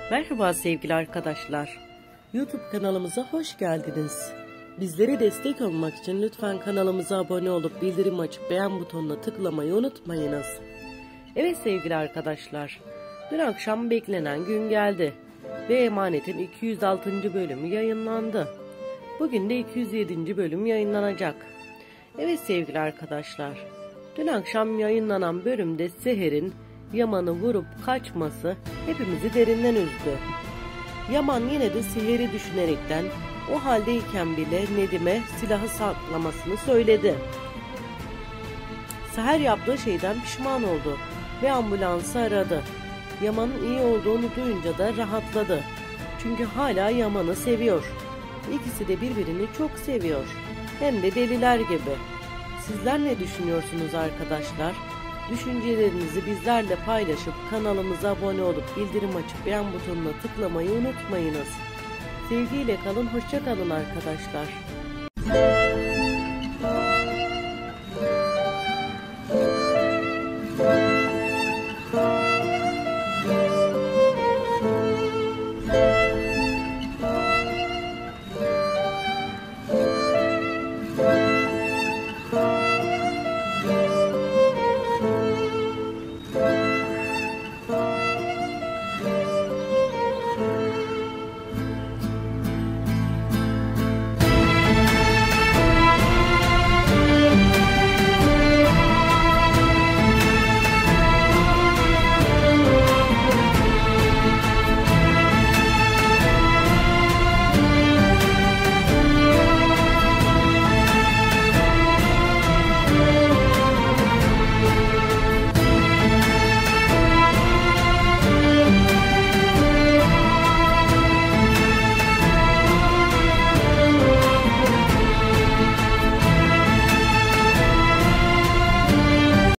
Merhaba sevgili arkadaşlar. YouTube kanalımıza hoş geldiniz. Bizlere destek olmak için lütfen kanalımıza abone olup bildirim açıp beğen butonuna tıklamayı unutmayınız. Evet sevgili arkadaşlar, dün akşam beklenen gün geldi ve Emanet'in 206. bölümü yayınlandı. Bugün de 207. bölüm yayınlanacak. Evet sevgili arkadaşlar, dün akşam yayınlanan bölümde Seher'in Yaman'ı vurup kaçması hepimizi derinden üzdü. Yaman yine de Seher'i düşünerekten o haldeyken bile Nedim'e silahı saklamasını söyledi. Seher yaptığı şeyden pişman oldu ve ambulansı aradı. Yaman'ın iyi olduğunu duyunca da rahatladı. Çünkü hala Yaman'ı seviyor. İkisi de birbirini çok seviyor. Hem de deliler gibi. Sizler ne düşünüyorsunuz arkadaşlar? Düşüncelerinizi bizlerle paylaşıp kanalımıza abone olup bildirim açıp beğen butonuna tıklamayı unutmayınız. Sevgiyle kalın, hoşça kalın arkadaşlar.